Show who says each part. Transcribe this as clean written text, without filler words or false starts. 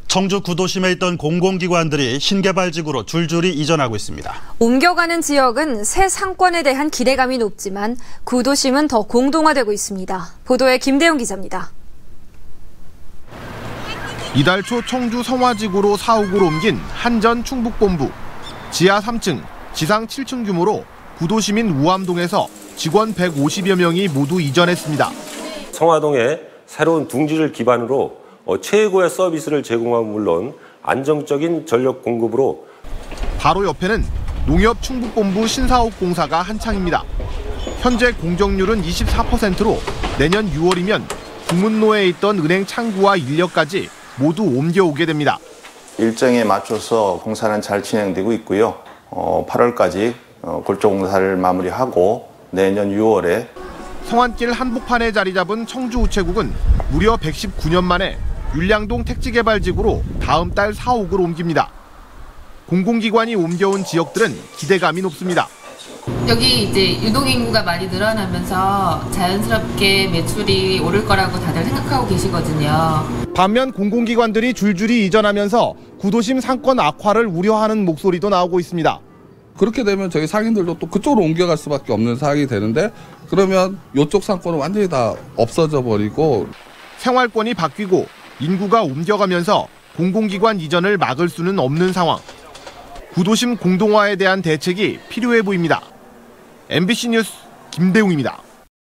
Speaker 1: 청주 구도심에 있던 공공기관들이 신개발지구로 줄줄이 이전하고 있습니다.
Speaker 2: 옮겨가는 지역은 새 상권에 대한 기대감이 높지만 구도심은 더 공동화되고 있습니다. 보도에 김대용 기자입니다.
Speaker 3: 이달 초 청주 성화지구로 사옥을 옮긴 한전 충북본부. 지하 3층, 지상 7층 규모로 구도시민 우암동에서 직원 150여 명이 모두 이전했습니다.
Speaker 4: 성화동에 새로운 둥지를 기반으로 최고의 서비스를 제공하고 물론 안정적인 전력 공급으로
Speaker 3: 바로 옆에는 농협 충북본부 신사옥 공사가 한창입니다. 현재 공정률은 24%로 내년 6월이면 구문로에 있던 은행 창구와 인력까지 모두 옮겨오게 됩니다.
Speaker 5: 일정에 맞춰서 공사는 잘 진행되고 있고요. 8월까지 골조 공사를 마무리하고 내년 6월에
Speaker 3: 성안길 한복판에 자리 잡은 청주우체국은 무려 119년 만에 율량동 택지개발지구로 다음 달 사옥을 옮깁니다. 공공기관이 옮겨온 지역들은 기대감이 높습니다.
Speaker 6: 여기 이제 유동인구가 많이 늘어나면서 자연스럽게 매출이 오를 거라고 다들 생각하고 계시거든요.
Speaker 3: 반면 공공기관들이 줄줄이 이전하면서 구도심 상권 악화를 우려하는 목소리도 나오고 있습니다.
Speaker 7: 그렇게 되면 저희 상인들도 또 그쪽으로 옮겨갈 수밖에 없는 상황이 되는데 그러면 이쪽 상권은 완전히 다 없어져 버리고
Speaker 3: 생활권이 바뀌고 인구가 옮겨가면서 공공기관 이전을 막을 수는 없는 상황. 구도심 공동화에 대한 대책이 필요해 보입니다. MBC 뉴스 김대웅입니다.